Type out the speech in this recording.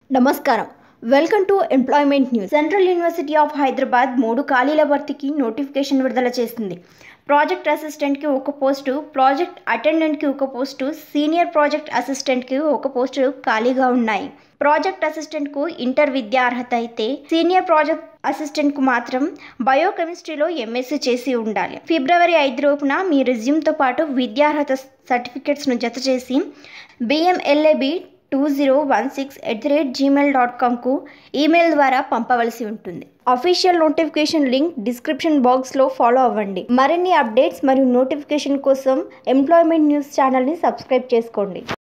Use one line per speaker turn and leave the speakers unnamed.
నమస్కారం. Welcome to employment news. Central university of Hyderabad 3 ఖాళీల భర్తీకి నోటిఫికేషన్ విడుదల చేసింది. ప్రాజెక్ట్ అసిస్టెంట్కి ఒక పోస్టు, ప్రాజెక్ట్ అటెండెంట్కి ఒక పోస్టు, సీనియర్ ప్రాజెక్ట్ అసిస్టెంట్కి ఒక పోస్టు ఖాళీగా ఉన్నాయి. ప్రాజెక్ట్ అసిస్టెంట్కు ఇంటర్ విద్యా అర్హత అయితే, సీనియర్ ప్రాజెక్ట్ అసిస్టెంట్కు మాత్రం బయోకెమిస్ట్రీలో ఎంఎస్సీ చేసి ఉండాలి. ఫిబ్రవరి 5 లోపున మీ రెజ్యూమ్తో పాటు విద్యార్హత సర్టిఫికెట్స్ను జత చేసి bmlab2016@gmail.comకు ఈమెయిల్ ద్వారా పంపవలసి ఉంటుంది. అఫీషియల్ నోటిఫికేషన్ లింక్ డిస్క్రిప్షన్ బాక్స్లో ఫాలో అవ్వండి. మరిన్ని అప్డేట్స్ మరియు నోటిఫికేషన్ కోసం ఎంప్లాయ్మెంట్ న్యూస్ ఛానల్ని సబ్స్క్రైబ్ చేసుకోండి.